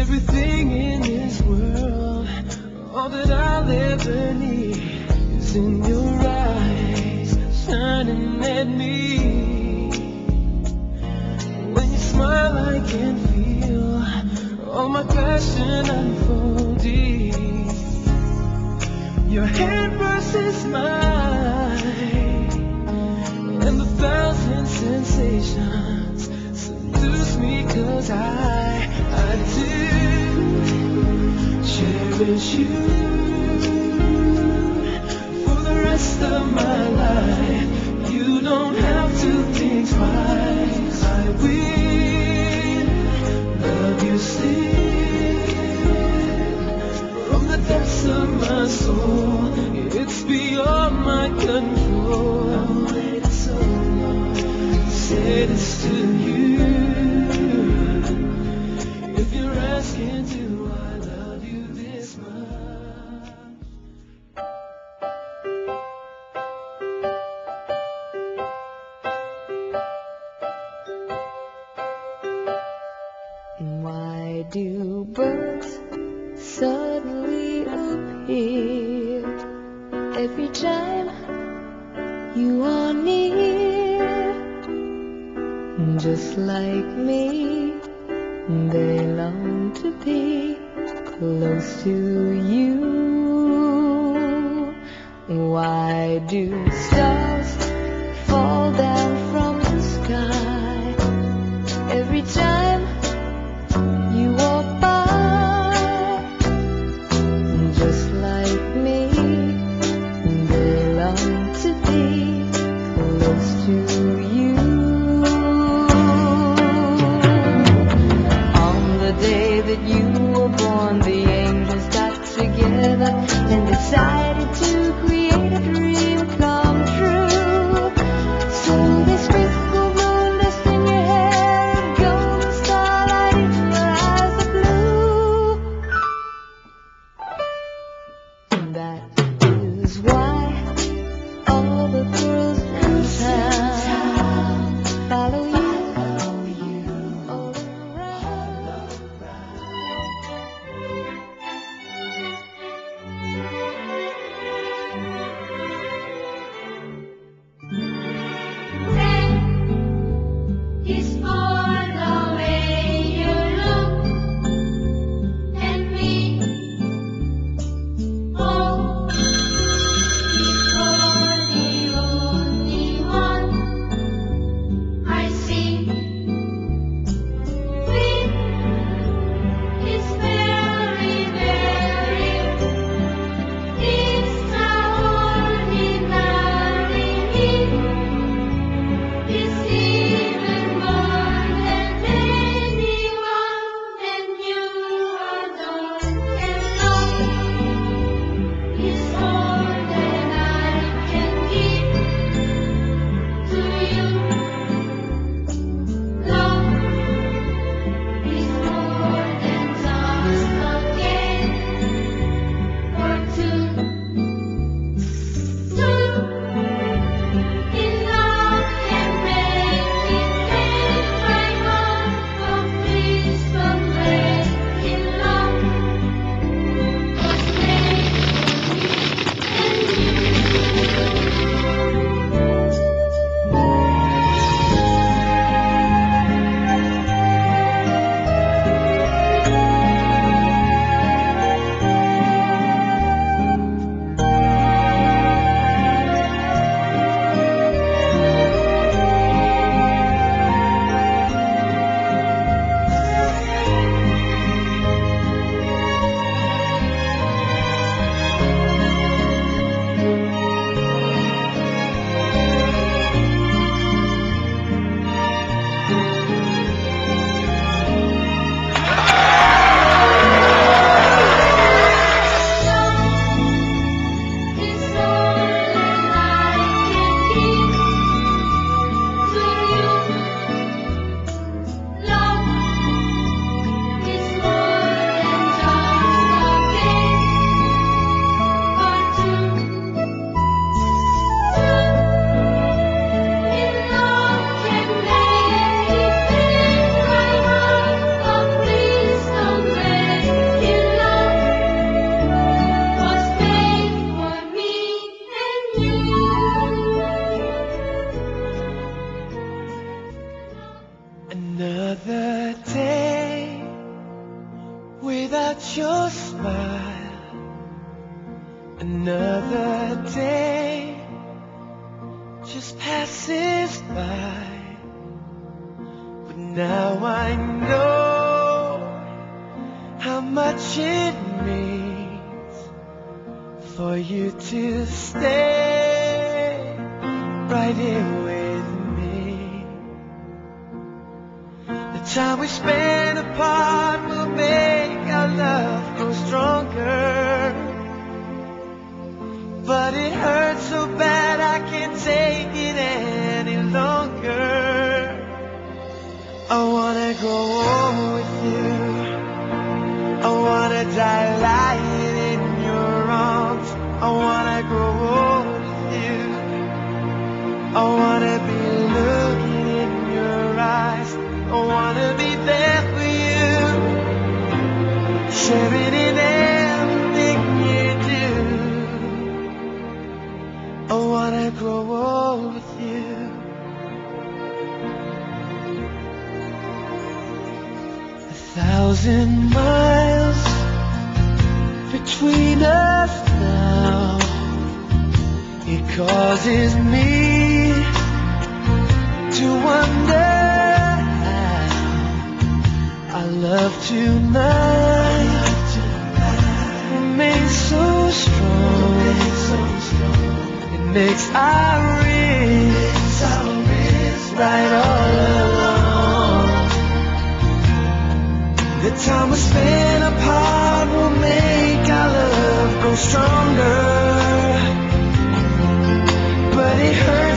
Everything in this world, all that I'll ever need is in your eyes, shining at me. When you smile, I can feel all my passion unfolding. Your hand versus mine, and the thousand sensations seduce me, 'cause I do cherish you for the rest of my life. You don't have to think twice. I will love you still from the depths of my soul. It's beyond my control. I've waited so long to say this to you. If you're asking, do I love you this much? Why do birds suddenly appear every time you are near? Just like me, they long to be close to you. Why do stars fall down from the sky every time you walk by? Just like me, they long to be close to you. On the day that you were born, the angels got together and decided to create a dream come true. So they sprinkled moon dust in your hair and golden starlight in your eyes of blue. That is why all the girls in town follow you all around. 'Cause I do cherish you for the rest of my life. You don't have to think twice. I will love you still from the depths of my soul. It's beyond my control. I've waited so long to say this to you. If you're asking, do I love you this much? at your smile. Another day just passes by, but now I know how much it means for you to stay right here with me. The time we spend apart will make our love grow stronger, but it hurts so bad I can't take it any longer. I wanna grow old with you, I wanna die lying in your arms. I wanna grow old with you, I wanna be looking in your eyes. I wanna be there for you, sharing in everything you do. I wanna grow old with you. A 1,000 miles between us now, it causes me to wonder how our love tonight remains so strong. It makes our wrists right all along. The time we spend apart will make our love grow stronger, but it hurts